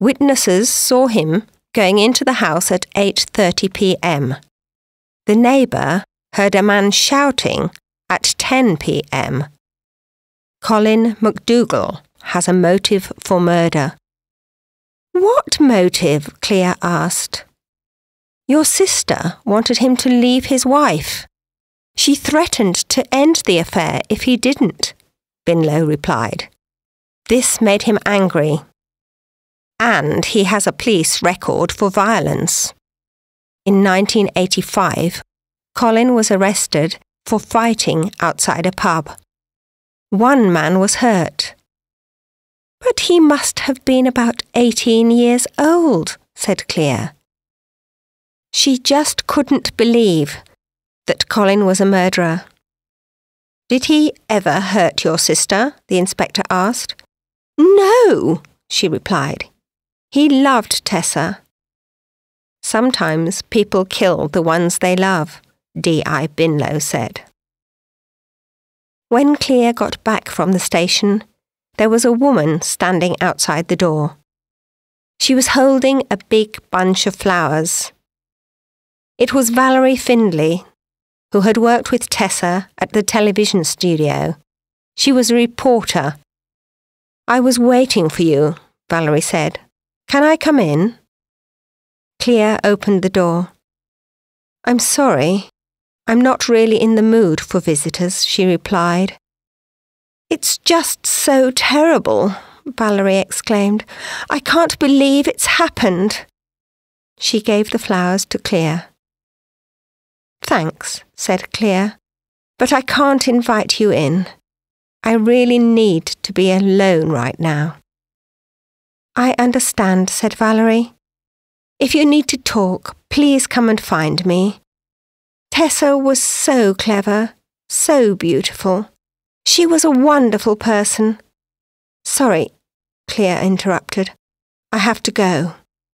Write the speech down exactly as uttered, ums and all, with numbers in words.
Witnesses saw him going into the house at eight thirty p m. The neighbour heard a man shouting at ten p m. Colin McDougall has a motive for murder. What motive? Clea asked. Your sister wanted him to leave his wife. She threatened to end the affair if he didn't, Binlow replied. This made him angry. And he has a police record for violence. In nineteen eighty-five, Colin was arrested for fighting outside a pub. One man was hurt. But he must have been about eighteen years old, said Clea. She just couldn't believe that Colin was a murderer. Did he ever hurt your sister? The inspector asked. No, she replied. He loved Tessa. Sometimes people kill the ones they love, D I Binlow said. When Clea got back from the station, there was a woman standing outside the door. She was holding a big bunch of flowers. It was Valerie Findlay, who had worked with Tessa at the television studio. She was a reporter. I was waiting for you, Valerie said. Can I come in? Clea opened the door. I'm sorry. I'm not really in the mood for visitors, she replied. It's just so terrible, Valerie exclaimed. I can't believe it's happened. She gave the flowers to Clea. Thanks, said Clea, but I can't invite you in. I really need to be alone right now. I understand, said Valerie. If you need to talk, please come and find me. Tessa was so clever, so beautiful. She was a wonderful person. Sorry, Clea interrupted. I have to go.